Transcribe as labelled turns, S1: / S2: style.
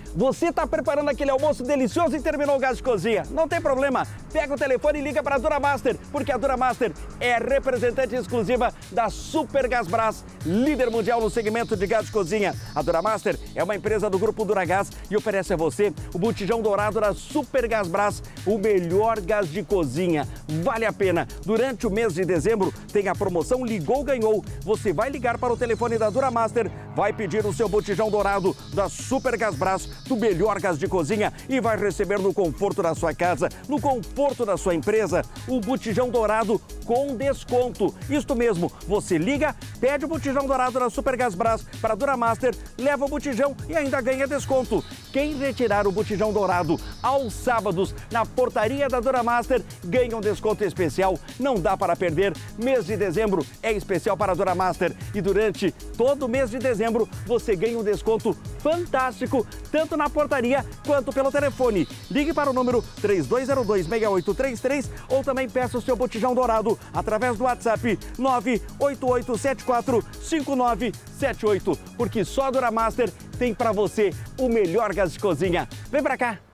S1: Você está preparando aquele almoço delicioso e terminou o gás de cozinha? Não tem problema, pega o telefone e liga para a Duramaster, porque a Duramaster é representante exclusiva da Super Gasbras, líder mundial no segmento de gás de cozinha. A Duramaster é uma empresa do grupo Duragás e oferece a você o botijão dourado da Super Gasbras, o melhor gás de cozinha. Vale a pena. Durante o mês de dezembro tem a promoção Ligou Ganhou. Você vai ligar para o telefone da Duramaster, vai pedir o seu botijão dourado da Super Gasbras, do melhor gás de cozinha, e vai receber no conforto da sua casa, no conforto da sua empresa, o botijão dourado com desconto. Isto mesmo, você liga, pede o botijão dourado da Super Gasbras para a Duramaster, leva o botijão e ainda ganha desconto. Quem retirar o botijão dourado aos sábados na portaria da Duramaster ganha um desconto especial. Não dá para perder. Mês de dezembro é especial para a Duramaster e durante todo o mês de dezembro você ganha um desconto fantástico, tanto na portaria quanto pelo telefone. Ligue para o número 3202-6833 ou também peça o seu botijão dourado através do WhatsApp 988745978, porque só a Duramaster tem para você o melhor gás de cozinha. Vem para cá!